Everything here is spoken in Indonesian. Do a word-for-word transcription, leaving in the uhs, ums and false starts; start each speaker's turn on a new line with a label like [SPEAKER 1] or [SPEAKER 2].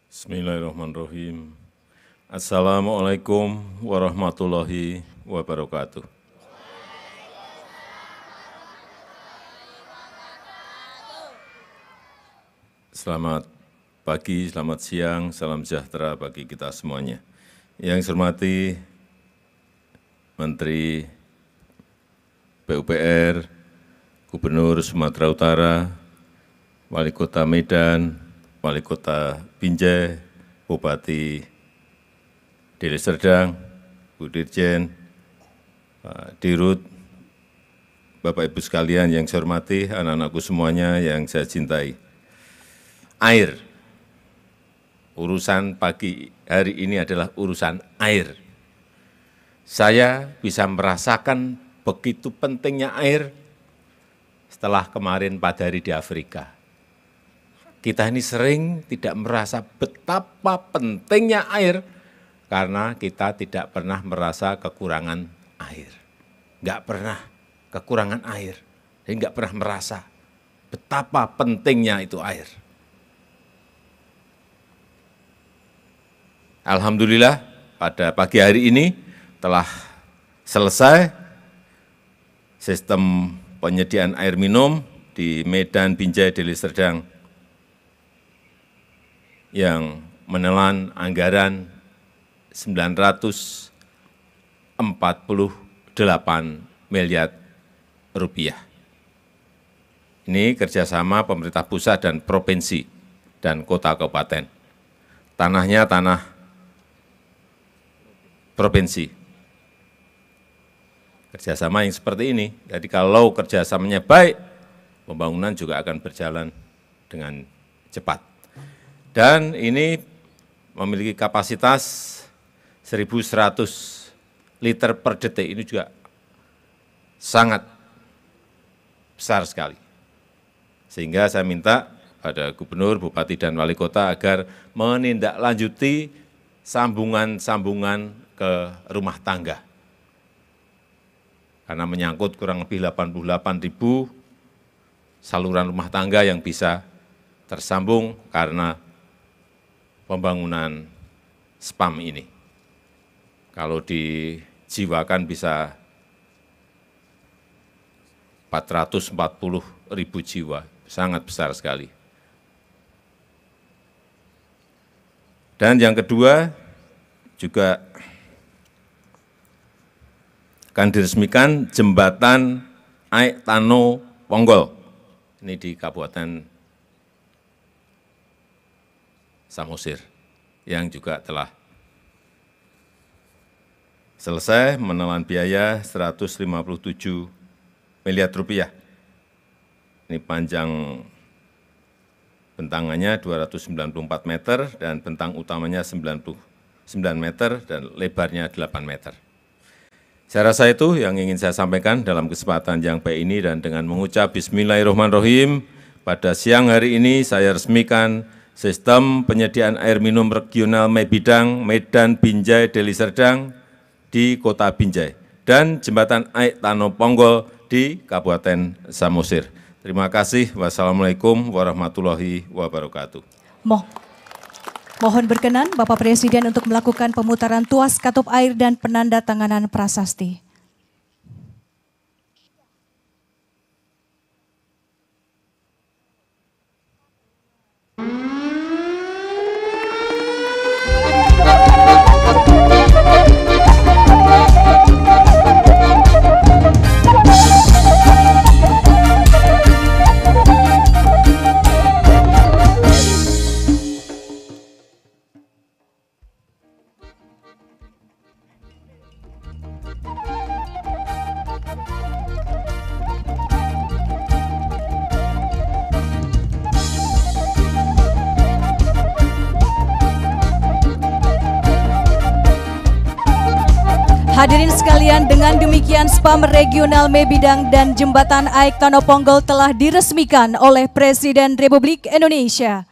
[SPEAKER 1] Bismillahirrahmanirrahim. Assalamualaikum warahmatullahi wabarakatuh. Selamat pagi, selamat siang, salam sejahtera bagi kita semuanya. Yang saya hormati Menteri P U P R, Gubernur Sumatera Utara, Wali Kota Medan, Wali Kota Binjai, Bupati Deli Serdang, Bu Dirjen, Pak Dirut, Bapak Ibu sekalian yang saya hormati, anak-anakku semuanya yang saya cintai. Air, urusan pagi hari ini adalah urusan air. Saya bisa merasakan begitu pentingnya air setelah kemarin pada hari di Afrika. Kita ini sering tidak merasa betapa pentingnya air karena kita tidak pernah merasa kekurangan air. Enggak pernah kekurangan air, dan enggak pernah merasa betapa pentingnya itu air. Alhamdulillah pada pagi hari ini telah selesai sistem penyediaan air minum di Medan, Binjai, Deli Serdang yang menelan anggaran sembilan ratus empat puluh delapan miliar rupiah. Ini kerjasama pemerintah pusat dan provinsi dan kota kabupaten. Tanahnya tanah provinsi. Kerjasama yang seperti ini, jadi kalau kerjasamanya baik, pembangunan juga akan berjalan dengan cepat. Dan ini memiliki kapasitas seribu seratus liter per detik, ini juga sangat besar sekali. Sehingga saya minta pada Gubernur, Bupati, dan Wali Kota agar menindaklanjuti sambungan-sambungan ke rumah tangga. Karena menyangkut kurang lebih delapan puluh delapan ribu saluran rumah tangga yang bisa tersambung karena pembangunan spam ini. Kalau dijiwakan bisa empat ratus empat puluh ribu jiwa, sangat besar sekali. Dan yang kedua, juga akan diresmikan jembatan Aek Tano Ponggol. Ini di Kabupaten Samosir, yang juga telah selesai menelan biaya seratus lima puluh tujuh miliar rupiah. Ini panjang bentangannya dua ratus sembilan puluh empat meter dan bentang utamanya sembilan puluh sembilan meter dan lebarnya delapan meter. Saya rasa itu yang ingin saya sampaikan dalam kesempatan yang baik ini, dan dengan mengucap Bismillahirrahmanirrahim, pada siang hari ini saya resmikan sistem penyediaan air minum regional Mebidang, Medan, Binjai, Deli Serdang di Kota Binjai, dan jembatan Aek Tano Ponggol di Kabupaten Samosir. Terima kasih. Wassalamualaikum warahmatullahi wabarakatuh.
[SPEAKER 2] Mo Mohon berkenan Bapak Presiden untuk melakukan pemutaran tuas katup air dan penandatanganan prasasti. Hadirin sekalian, dengan demikian spam regional Mebidang dan jembatan Aek Tano Ponggol telah diresmikan oleh Presiden Republik Indonesia.